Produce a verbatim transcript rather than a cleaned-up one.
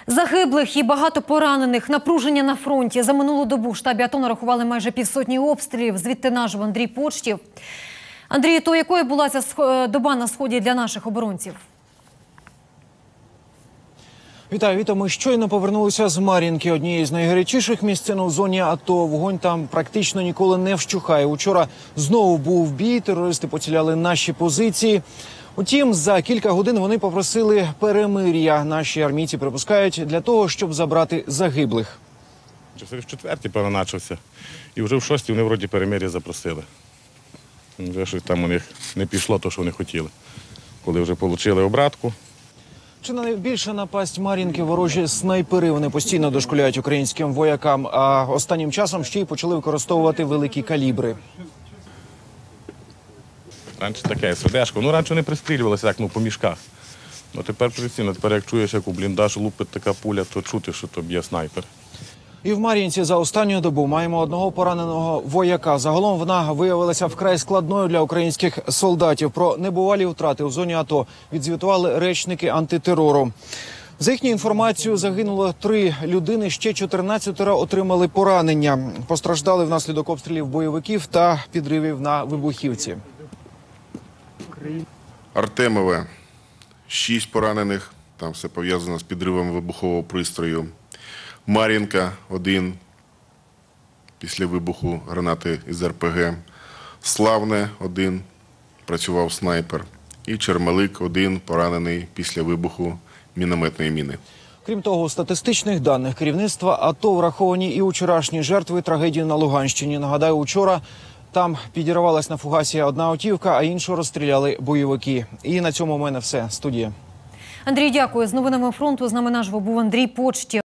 Загиблих і багато поранених, напруження на фронті. За минулу добу в штабі АТО нарахували майже півсотні обстрілів. Звідти наш Андрій Почтів. Андрій, то якою була ця доба на сході для наших оборонців? Вітаю, Віто. Ми щойно повернулися з Мар'їнки, однієї з найгарячіших місцин у зоні АТО. Вогонь там практично ніколи не вщухає. Учора знову був бій, терористи поціляли наші позиції. Утім, за кілька годин вони попросили перемир'я. Наші армійці припускають для того, щоб забрати загиблих. В четвертій, певно, почався. І вже в шостій вони вроді перемир'я запросили. Вже щось там у них не пішло, то, що вони хотіли. Коли вже отримали обратку. Чи не найбільша напасть Мар'їнки ворожі снайпери? Вони постійно дошкуляють українським воякам, а останнім часом ще й почали використовувати великі калібри. Раніше таке, СВДшко. Ну, раніше не пристрілювалися, як ну, по мішках. Ну, тепер прицільно. Тепер, як чуєш, як у бліндаж лупить така пуля, то чути, що то б'є снайпер. І в Мар'їнці за останню добу маємо одного пораненого вояка. Загалом вона виявилася вкрай складною для українських солдатів. Про небувалі втрати у зоні АТО відзвітували речники антитерору. За їхню інформацією, загинуло три людини, ще чотирнадцятеро отримали поранення. Постраждали внаслідок обстрілів бойовиків та підривів на вибухівці. Артемове – шість поранених, там все пов'язано з підривом вибухового пристрою. Мар'їнка – один, після вибуху гранати із ер пе ге. Славне – один, працював снайпер. І Чермелик – один, поранений після вибуху мінометної міни. Крім того, у статистичних даних керівництва АТО враховані і вчорашні жертви трагедії на Луганщині. Нагадаю, учора там підірвалась на фугасі одна автівка, а іншу розстріляли бойовики. І на цьому у мене все. Студія. Андрій, дякую. З новинами фронту з нами наживо був Андрій Почтів.